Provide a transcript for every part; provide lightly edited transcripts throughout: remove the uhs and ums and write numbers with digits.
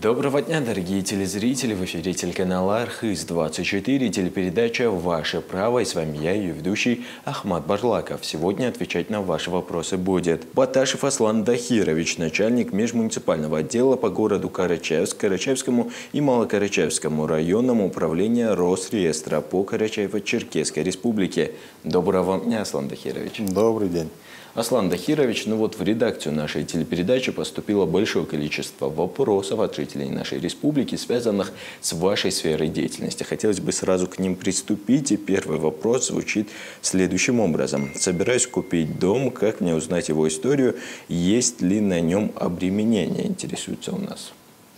Доброго дня, дорогие телезрители! В эфире телеканала Архыз-24, телепередача «Ваше право». И с вами я, ее ведущий Ахмат Барлаков. Сегодня отвечать на ваши вопросы будет Баташев Аслан Дахирович, начальник межмуниципального отдела по городу Карачаевск, Карачаевскому и Малокарачаевскому районам управления Росреестра по Карачаево-Черкесской республике. Доброго вам дня, Аслан Дахирович! Добрый день! Аслан Дахирович, в редакцию нашей телепередачи поступило большое количество вопросов от жителей нашей республики, связанных с вашей сферой деятельности. Хотелось бы сразу к ним приступить. И первый вопрос звучит следующим образом. Собираюсь купить дом. Как мне узнать его историю? Есть ли на нем обременение? Интересуется у нас.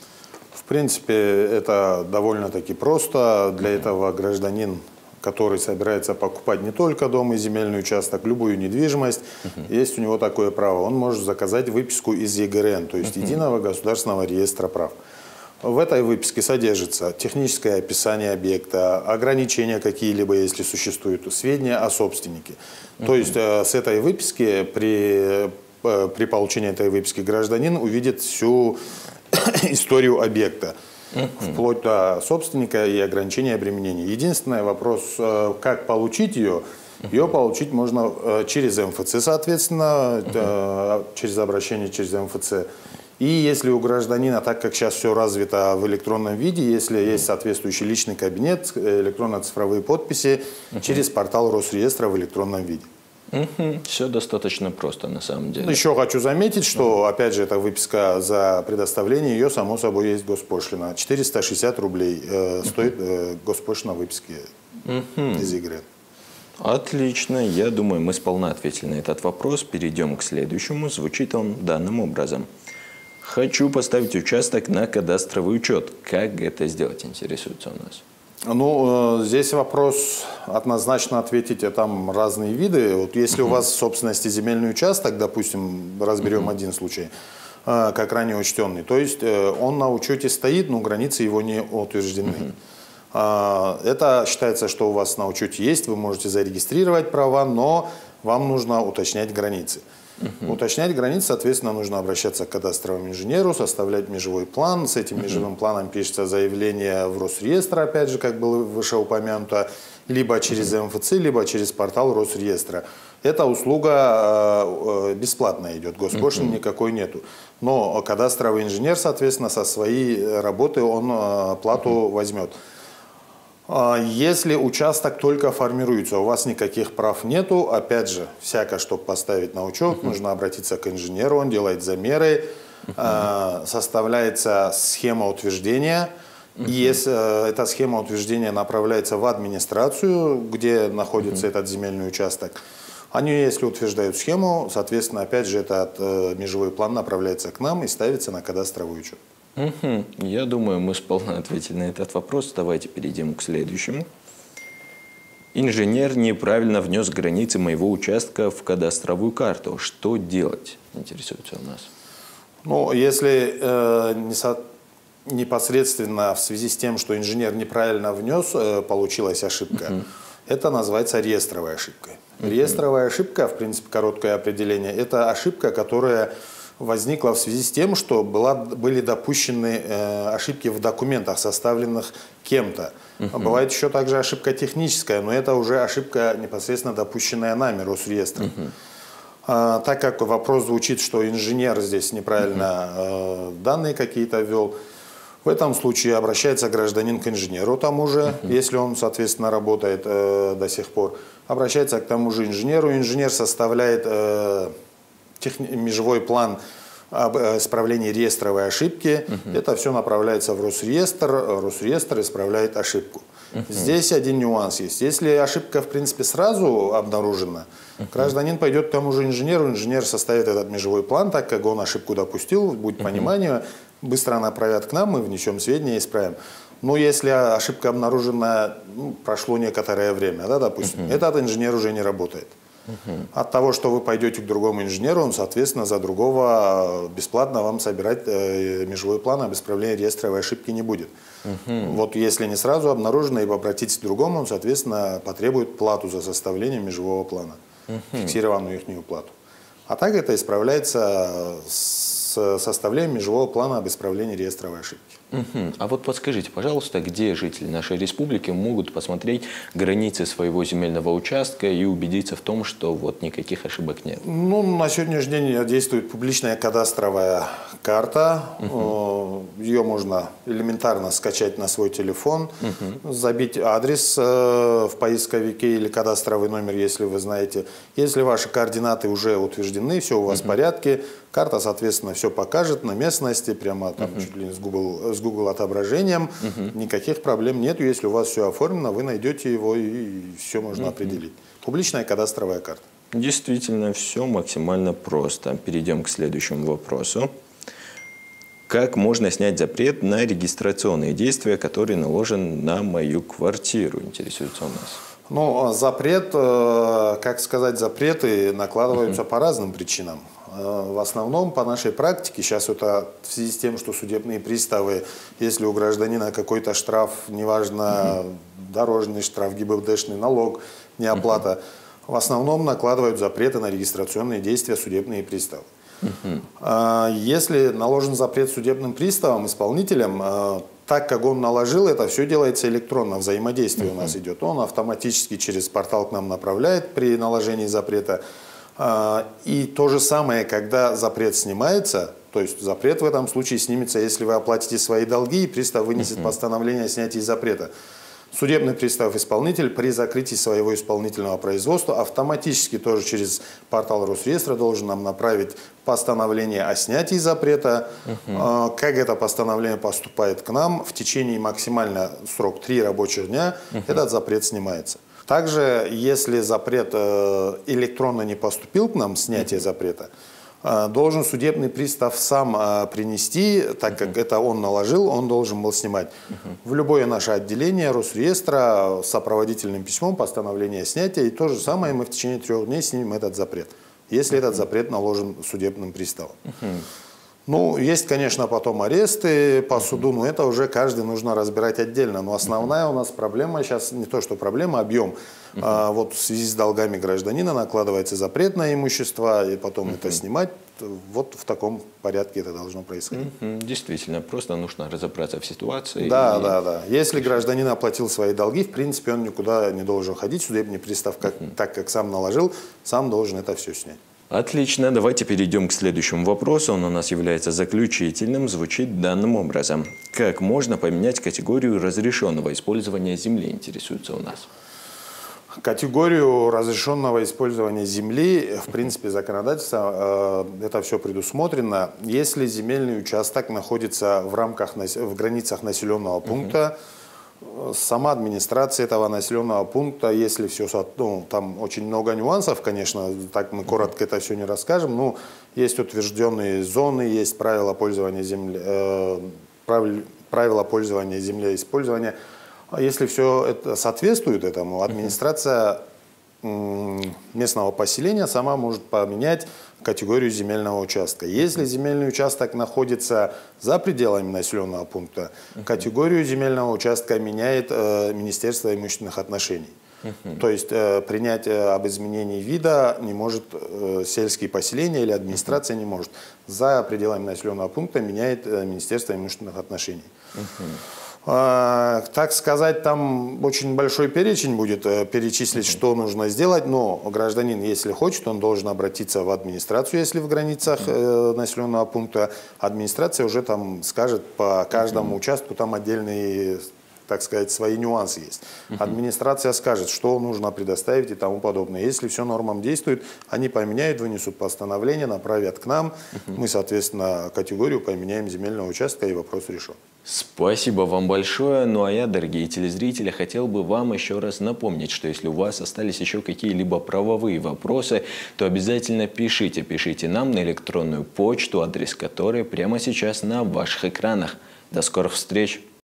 В принципе, это довольно-таки просто. Для этого гражданин, который собирается покупать не только дом и земельный участок, любую недвижимость, есть у него такое право. Он может заказать выписку из ЕГРН, то есть Единого государственного реестра прав. В этой выписке содержится техническое описание объекта, ограничения какие-либо, если существуют, сведения о собственнике. То есть с этой выписки, при получении этой выписки, гражданин увидит всю историю объекта. Вплоть до собственника и ограничения обременений. Единственный вопрос, как получить ее. Ее получить можно через МФЦ, соответственно, через обращение через МФЦ. И если у гражданина, так как сейчас все развито в электронном виде, если есть соответствующий личный кабинет, электронно-цифровые подписи, через портал Росреестра в электронном виде. Все достаточно просто на самом деле. Еще хочу заметить, что, опять же, эта выписка за предоставление, ее, само собой, есть госпошлина. 460 рублей стоит госпошлина выписки из ЕГРН. Отлично. Я думаю, мы сполна ответили на этот вопрос. Перейдем к следующему. Звучит он данным образом. Хочу поставить участок на кадастровый учет. Как это сделать, интересуется у нас. Ну, здесь вопрос однозначно ответить, там разные виды. Вот если у вас в собственности земельный участок, допустим, разберем один случай, как ранее учтенный, то есть он на учете стоит, но границы его не утверждены. Это считается, что у вас на учете есть, вы можете зарегистрировать права, но вам нужно уточнять границы. Уточнять границы, соответственно, нужно обращаться к кадастровому инженеру, составлять межевой план. С этим межевым планом пишется заявление в Росреестр, опять же, как было вышеупомянуто, либо через МФЦ, либо через портал Росреестра. Эта услуга бесплатная идет, госпошлины никакой нету. Но кадастровый инженер, соответственно, со своей работы он плату возьмет. Если участок только формируется, у вас никаких прав нету, опять же, всякое, чтобы поставить на учет, нужно обратиться к инженеру, он делает замеры, составляется схема утверждения. И если эта схема утверждения направляется в администрацию, где находится этот земельный участок, они, если утверждают схему, соответственно, опять же, этот межевой план направляется к нам и ставится на кадастровый учет. Я думаю, мы сполна ответили на этот вопрос. Давайте перейдем к следующему. Инженер неправильно внес границы моего участка в кадастровую карту. Что делать? Интересуется у нас. Ну, если непосредственно в связи с тем, что инженер неправильно внес, получилась ошибка, это называется реестровой ошибкой. Реестровая ошибка, в принципе, короткое определение, это ошибка, которая возникла в связи с тем, что были допущены ошибки в документах, составленных кем-то. Бывает еще также ошибка техническая, но это уже ошибка непосредственно допущенная нами, Росреестром. Так как вопрос звучит, что инженер здесь неправильно данные какие-то ввел, в этом случае обращается гражданин к инженеру тому же, если он, соответственно, работает до сих пор. Обращается к тому же инженеру, инженер составляет межевой план об исправлении реестровой ошибки. Это все направляется в Росреестр. Росреестр исправляет ошибку. Здесь один нюанс есть. Если ошибка, в принципе, сразу обнаружена, гражданин пойдет к тому же инженеру, инженер составит этот межевой план, так как он ошибку допустил, будет понимание, быстро направят к нам, мы внесем сведения и исправим. Но если ошибка обнаружена, прошло некоторое время, да, допустим, этот инженер уже не работает. От того, что вы пойдете к другому инженеру, он, соответственно, за другого бесплатно вам собирать межевой план об исправлении реестровой ошибки не будет. Вот если не сразу обнаружено, и обратитесь к другому, он, соответственно, потребует плату за составление межевого плана, фиксированную ихнюю плату. А так это исправляется с с составлением межевого плана об исправлении реестровой ошибки. А вот подскажите, пожалуйста, где жители нашей республики могут посмотреть границы своего земельного участка и убедиться в том, что вот никаких ошибок нет? Ну, на сегодняшний день действует публичная кадастровая карта. Ее можно элементарно скачать на свой телефон, забить адрес в поисковике или кадастровый номер, если вы знаете. Если ваши координаты уже утверждены, все у вас в порядке, карта, соответственно, все покажет на местности, прямо там чуть ли не с Google отображением. Никаких проблем нет. Если у вас все оформлено, вы найдете его и все можно определить. Публичная кадастровая карта. Действительно, все максимально просто. Перейдем к следующему вопросу. Как можно снять запрет на регистрационные действия, который наложен на мою квартиру, интересуется у нас? Ну, запрет, как сказать, запреты накладываются по разным причинам. В основном по нашей практике, сейчас это в связи с тем, что судебные приставы, если у гражданина какой-то штраф, неважно, дорожный штраф, ГИБДДшный налог, неоплата, в основном накладывают запреты на регистрационные действия судебные приставы. Если наложен запрет судебным приставам, исполнителям, так как он наложил, это все делается электронно, взаимодействие у нас идет. Он автоматически через портал к нам направляет при наложении запрета. И то же самое, когда запрет снимается, то есть запрет в этом случае снимется, если вы оплатите свои долги, и пристав вынесет постановление о снятии запрета. Судебный пристав-исполнитель при закрытии своего исполнительного производства автоматически тоже через портал Росреестра должен нам направить постановление о снятии запрета. Как это постановление поступает к нам, в течение максимально срок 3 рабочих дня этот запрет снимается. Также, если запрет электронно не поступил к нам, снятие запрета, должен судебный пристав сам принести, так как это он наложил, он должен был снимать. В любое наше отделение Росреестра с сопроводительным письмом постановление снятия, и то же самое мы в течение 3 дней снимем этот запрет, если этот запрет наложен судебным приставом. Ну, есть, конечно, потом аресты по суду, но это уже каждый нужно разбирать отдельно. Но основная у нас проблема сейчас, не то что проблема, объем. Вот в связи с долгами гражданина накладывается запрет на имущество, и потом это снимать. Вот в таком порядке это должно происходить. Действительно, просто нужно разобраться в ситуации. Да. Если гражданин оплатил свои долги, в принципе, он никуда не должен ходить. Судебный пристав, так как сам наложил, сам должен это все снять. Отлично, давайте перейдем к следующему вопросу. Он у нас является заключительным, звучит данным образом. Как можно поменять категорию разрешенного использования земли, интересуется у нас? Категорию разрешенного использования земли, в принципе, законодательство, это все предусмотрено. Если земельный участок находится в границах населенного пункта, сама администрация этого населенного пункта, если все, ну, там очень много нюансов, конечно, так мы коротко это все не расскажем, но есть утвержденные зоны, есть правила пользования землей, использования. Если все это соответствует этому, администрация местного поселения сама может поменять категорию земельного участка. Если земельный участок находится за пределами населенного пункта, категорию земельного участка меняет Министерство имущественных отношений. То есть принять об изменении вида не может сельские поселения или администрация не может. За пределами населенного пункта меняет Министерство имущественных отношений. Так сказать, там очень большой перечень будет перечислить, что нужно сделать, но гражданин, если хочет, он должен обратиться в администрацию, если в границах населенного пункта. Администрация уже там скажет по каждому участку, там отдельные, так сказать, свои нюансы есть. Администрация скажет, что нужно предоставить и тому подобное. Если все нормам действует, они поменяют, вынесут постановление, направят к нам. Мы, соответственно, категорию поменяем земельного участка, и вопрос решен. Спасибо вам большое. Ну а я, дорогие телезрители, хотел бы вам еще раз напомнить, что если у вас остались еще какие-либо правовые вопросы, то обязательно пишите нам на электронную почту, адрес которой прямо сейчас на ваших экранах. До скорых встреч!